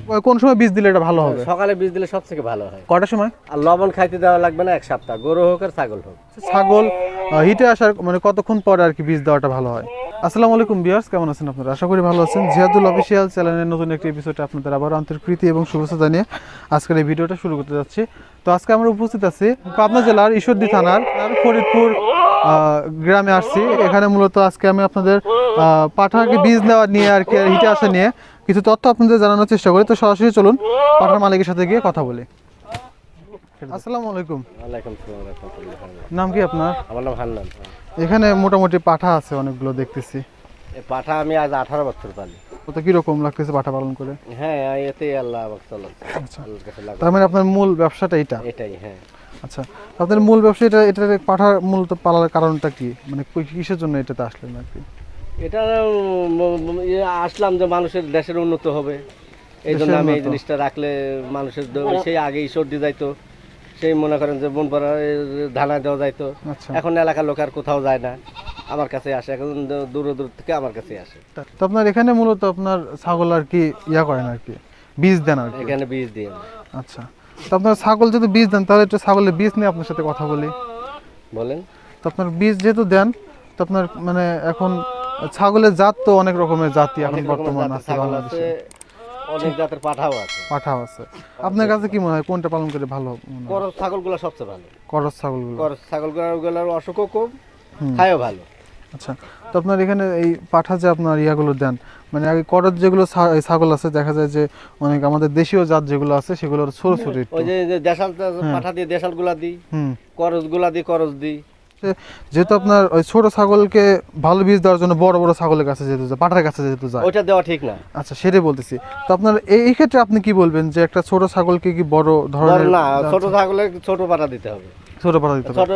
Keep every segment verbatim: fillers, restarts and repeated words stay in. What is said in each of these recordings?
কোন সময় বীজ দিলে এটা ভালো হবে? সকালে বীজ দিলে সবথেকে ভালো হয়। কটার সময়? আর লবণ খাইতে দেওয়া লাগবে না এক সপ্তাহ, গরু হোক আর ছাগল হোক। ছাগল হিটে আসার মানে কতক্ষণ পরে আর কি বীজ দেওয়াটা ভালো হয়? আসসালামু আলাইকুম ভিউয়ার্স, কেমন আছেন আপনারা? আশা করি ভালো আছেন। জিয়াদুল অফিসিয়াল চ্যানেলের নতুন একটি এপিসোডে আপনাদের আবার আন্তরিক প্রীতি এবং শুভেচ্ছা জানিয়ে আজকের এই ভিডিওটা শুরু করতে যাচ্ছি। তো আজকে আমরা উপস্থিত আছি পাবনা জেলার ঈশ্বরদী থানার ফরিদপুর গ্রামে আসছি। এখানে মূলত আজকে আমি আপনাদের পাঠাকে বীজ নেওয়া নিয়ে আর কি হিটে আসা নিয়ে কিছু তথ্য আপনাদের জানানোর চেষ্টা করি। তো সরাসরি চলুন পাঠার মালিকের সাথে গিয়ে কথা বলি। আসসালামু আলাইকুম। ওয়ালাইকুম আসসালাম ওয়া রাহমাতুল্লাহ। নাম কি আপনার? আমার নাম হান্নান। এখানে মোটামুটি পাঠা আছে অনেকগুলো দেখতেছি। এই পাঠা আমি আজ আঠারো বছর পালি। তো কি রকম লাগতেছে পাঠা পালন করে? হ্যাঁ, এতে আল্লাহ বাকসাল। আচ্ছা, তার মানে আপনার মূল ব্যবসাটা এটা? এটাই, হ্যাঁ। আচ্ছা, আপনার মূল ব্যবসা এটা, এটা পাঠা মূলত পালার কারণটা কি, মানে কিসের জন্য এটাতে আসলেন আর কি? এটা আসলাম যে মানুষের দেশের উন্নত হবে, এই জন্য আমি এই জিনিসটা রাখলে মানুষের সেই আগে ঈশ্বর দিয়ে যাইতো, সেই মনে করেন যে মন পড়া ধানা দেওয়া যাইতো। এখন এলাকার লোক আর কোথাও যায় না, আমার কাছে আসে, এখন দূর দূর থেকে আমার কাছে আসে। তো আপনার এখানে মূলত আপনার ছাগল আর কি ইয়া করেন আর কি, বীজ দেন আর কি? এখানে বীজ দিয়ে। আচ্ছা, তো আপনার ছাগল যদি বীজ দেন তাহলে একটু ছাগলের বীজ নিয়ে আপনার সাথে কথা বলি। বলেন। তো আপনার বীজ যেহেতু দেন, তো আপনার মানে এখন ছাগলের জাত তো অনেক রকমের জাতি এখন বর্তমান আছে বাংলাদেশে, অনেক জাতের পাঠাও আছে। পাঠাও আছে। আপনার কাছে কি মনে হয় কোনটা পালন করে ভালো? করস ছাগলগুলো সবচেয়ে ভালো। করস ছাগলগুলো? করস ছাগলগুলোর অসুখও কম, খায়ও ভালো। আচ্ছা, তো আপনার এখানে এই পাঠা যে আপনার ইয়াগুলো দেন, মানে আগে করস যেগুলো ছাগল আছে দেখা যায় যে অনেক আমাদের দেশীয় জাত যেগুলো আছে সেগুলোর ছোট ছোট, ওই যে দেশাল পাঠা দিয়ে দেশাল গুলা দিই, করস গুলা দিই, করস দিই। যেহেতু আপনার ওই ছোট ছাগলকে ভালো বীজ দেওয়ার জন্য বড় বড় ছাগলের কাছে যেহেতু যায়, পাঠার কাছে যেহেতু যায়, ওইটা দেওয়া ঠিক না। আচ্ছা, সেটাই বলতেছি। তো আপনার এই ক্ষেত্রে আপনি কি বলবেন যে একটা ছোট ছাগলকে কি বড় ধরনের? না, ছোট ছাগলে ছোট পাঠা দিতে হবে। ছোট পাঠা দিতে হবে। ছোট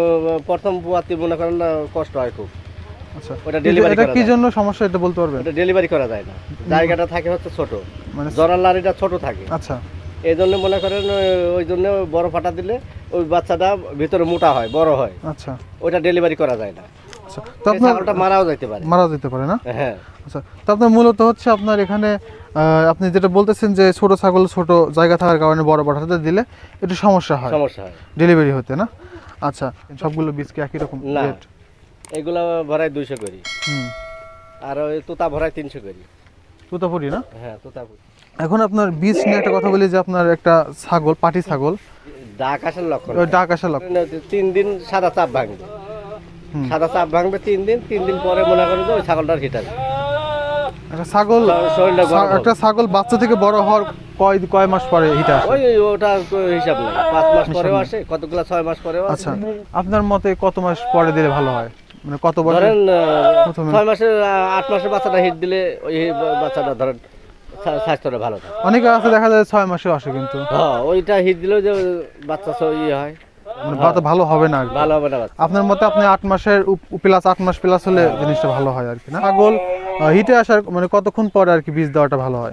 প্রথম পুয়াতি মনে করেন না, কষ্ট হয় খুব। আচ্ছা, ওটা ডেলিভারি এটা কি জন্য সমস্যা এটা বলতে পারবেন? এটা ডেলিভারি করা যায় না, জায়গাটা থাকে হচ্ছে ছোট, মানে জরার লাড়িটা ছোট থাকে। আচ্ছা, এই জন্য মনে করেন ওই জন্য বড় ফাটা দিলে ওই বাচ্চাটা ভিতরে মোটা হয়, বড় হয়। আচ্ছা, ওটা ডেলিভারি করা যায় না। আচ্ছা, তো আপনার মারাও যেতে পারে। মারা যেতে পারে না? হ্যাঁ। আচ্ছা, তো আপনার মূলত হচ্ছে আপনার এখানে আপনি যেটা বলতেছেন যে ছোট ছাগল ছোট জায়গা থাকার কারণে বড় পাঠাতে দিলে একটু সমস্যা হয়, সমস্যা হয় ডেলিভারি হতে, না? আচ্ছা, সবগুলো বীজ কি একই রকম রেট? এগুলো ভরাই দুইশো করি, হুম, আর ওই তোতা ভরাই তিনশো করি। তোতাপুরি না? হ্যাঁ, তোতাপুরি। এখন আপনার বীজ নিয়ে একটা কথা বলি যে আপনার একটা ছাগল, পাটি ছাগল, ডাক আসার লক্ষণ। ওই ডাক আসার লক্ষণ তিন দিন সাদা চাপ ভাঙবে, সাদা চাপ ভাঙবে তিন দিন, তিন দিন পরে মনে করেন যে ওই ছাগলটার হিট আসবে। একটা ছাগল, একটা ছাগল বাচ্চা থেকে বড় হওয়ার কয় কয় মাস পরে হিট আসে? ওই ওটা হিসাব নেই, পাঁচ মাস পরেও আসে, কতগুলো ছয় মাস পরেও আসে। আচ্ছা, আপনার মতে কত মাস পরে দিলে ভালো হয়, মানে কত বছর? ধরেন ছয় মাসের আট মাসের বাচ্চাটা হিট দিলে ওই বাচ্চাটা ধরেন স্বাস্থ্যটা ভালো থাকে। অনেকে আছে দেখা যায় ছয় মাসে আসে, কিন্তু হ্যাঁ, ওইটা হিট দিলেও যে বাচ্চা ইয়ে হয়, মানে বাচ্চা ভালো হবে না, ভালো হবে না। আপনার মতে আপনি আট মাসের প্লাস, আট মাস প্লাস হলে জিনিসটা ভালো হয় আর কি, না? ছাগল হিটে আসার মানে কতক্ষণ পরে আর কি বীজ দেওয়াটা ভালো হয়?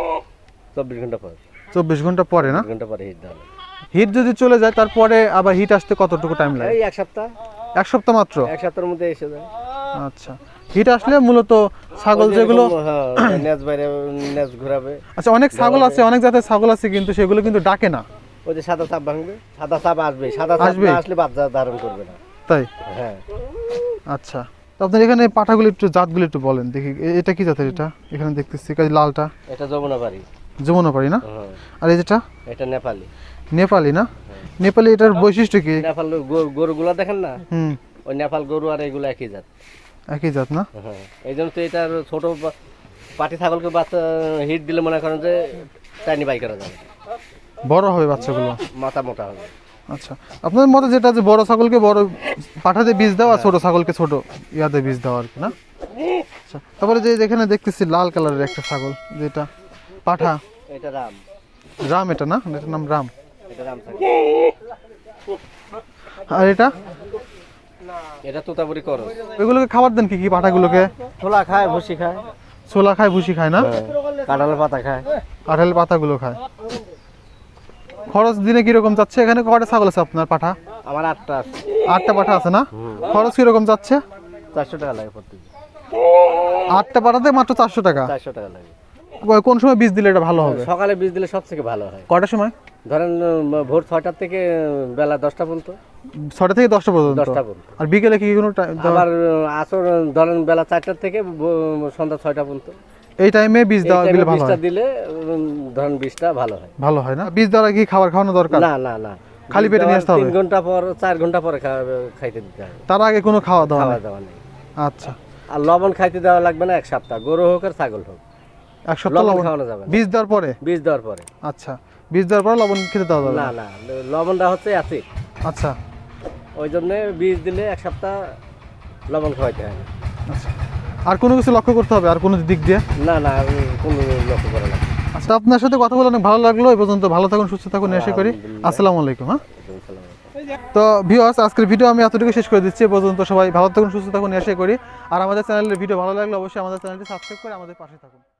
চব্বিশ ঘন্টা পরে। চব্বিশ ঘন্টা পরে না? ঘন্টা পরে হিট দেওয়া। হিট যদি চলে যায় তারপরে আবার হিট আসতে কতটুকু টাইম লাগে? এই এক সপ্তাহ। এক সপ্তাহ মাত্র? এক সপ্তাহের মধ্যে এসে যায়। আচ্ছা, হিট আসলে মূলত ছাগল যেগুলো নেজ বাইরে নেজ ঘোরাবে। আচ্ছা, অনেক ছাগল আছে, অনেক জাতের ছাগল আছে কিন্তু সেগুলো কিন্তু ডাকে না। ওই যে সাদা চাপ ভাঙবে, সাদা চাপ আসবে, সাদা চাপ না আসলে বাচ্চা ধারণ করবে না। তাই? হ্যাঁ। আচ্ছা, তো আপনার এখানে পাঠাগুলো একটু জাতগুলো একটু বলেন দেখি, এটা কি জাতের? এটা এখানে দেখতেছি কাজ লালটা, এটা যমুনাপাড়ি। যমুনাপাড়ি না? আর এই যেটা? এটা নেপালি। নেপালি না? নেপালি, এটার বৈশিষ্ট্য কি? নেপাল গরুগুলা দেখেন না, হুম, ওই নেপাল গরু আর এগুলো একই জাত। একই জাত না? হ্যাঁ, এই জন্য তো এটার ছোট পাটি ছাগলকে বাচ্চা হিট দিলে মনে করেন যে টাইনি বাই করা যাবে, বড় হবে বাচ্চাগুলো, মাথা মোটা হবে। আচ্ছা, আপনার মতে যেটা যে বড় ছাগলকে বড় পাঠাতে বীজ দেওয়া, ছোট ছাগলকে ছোট ইয়াতে বীজ দেওয়া আর কি, না? আচ্ছা, তারপরে যে এখানে দেখতেছি লাল কালারের একটা ছাগল, যেটা পাঠা, এটা রাম। রাম এটা না? এটার নাম রাম। এটা রাম ছাগল। আর এটা? এটা তোতাপুরি করস। এগুলোকে খাবার দেন কি কি পাঠাগুলোকে? ছোলা খায়, ভুসি খায়। ছোলা খায়, ভুসি খায় না? কাঁঠালের পাতা খায়। কাঁঠালের পাতাগুলো খায়। খরচ দিনে কিরকম যাচ্ছে? এখানে কয়টা ছাগল আছে আপনার পাঠা? আমার আটটা আছে। আটটা পাঠা আছে না? খরচ কিরকম যাচ্ছে? চারশো টাকা লাগে প্রতিদিন। আটটা পাঠাতে মাত্র চারশো টাকা? চারশো টাকা লাগে। ক- কোন সময় বীজ দিলে এটা ভালো হবে? সকালে বীজ দিলে সব থেকে ভালো হয়। কটার সময়? ধরেন উম, ভোর ছয়টার থেকে বেলা দশটা পর্যন্ত। ছটা থেকে দশটা পর্যন্ত। দশটা পর্যন্ত। আর বিকেলে কি কোনো টাইম? আবার আসর ধরেন বেলা চারটার থেকে ব- সন্ধ্যা ছয়টা পর্যন্ত। এই টাইমে বীজ এই দেওয়া টাইমে দিলে ভালো বীজটা হয়? দিলে উম, ধরেন বীজটা ভালো হয়। ভালো হয় না? বীজ দেওয়ার কি খাবার খাওয়ানো দরকার? না না না, খালি বীজ পেটে নিয়ে দেওয়ার আসতে হবে? তিন ঘন্টা পর চার ঘন্টা পরে খা- খাইতে দিতে হবে। তার আগে কোনো খাওয়া দাওয়া খাওয়া নেই? দাওয়া নেই। আচ্ছা, আর লবণ খাইতে দেওয়া লাগবে না এক সপ্তাহ, গরু হোক আর ছাগল হোক, এক সপ্তাহ লবণ লবণ খাওয়ানো যাবে না। বীজ দেওয়ার পরে? বীজ দেওয়ার পরে। আচ্ছা, বীজ দেওয়ার পরে লবণ খেতে দেওয়া যাবে না না? না, লবণটা হচ্ছে অ্যাসিড, আচ্ছা ওই জন্য বীজ দিলে এক সপ্তাহ লবণ খাওয়াইতে হয় না। আচ্ছা, আর কোনো কিছু লক্ষ্য করতে হবে আর কোনো দিক দিয়ে? না না, আমি কোনো লক্ষ্য করে না। আচ্ছা, আপনার সাথে কথা বলে অনেক ভালো লাগলো। এই পর্যন্ত ভালো থাকুন, সুস্থ থাকুন, আশা করি। আলহামদুলিল্লাহ। আসসালামু আলাইকুম। হ্যাঁ, তো ভিউয়ার্স, আজকের ভিডিও আমি এতটুকু শেষ করে দিচ্ছি। এ পর্যন্ত সবাই ভালো থাকুন, সুস্থ থাকুন, আশা করি। আর আমাদের চ্যানেলের ভিডিও ভালো লাগলে অবশ্যই আমাদের চ্যানেলটি সাবস্ক্রাইব করে আমাদের পাশে থাকুন।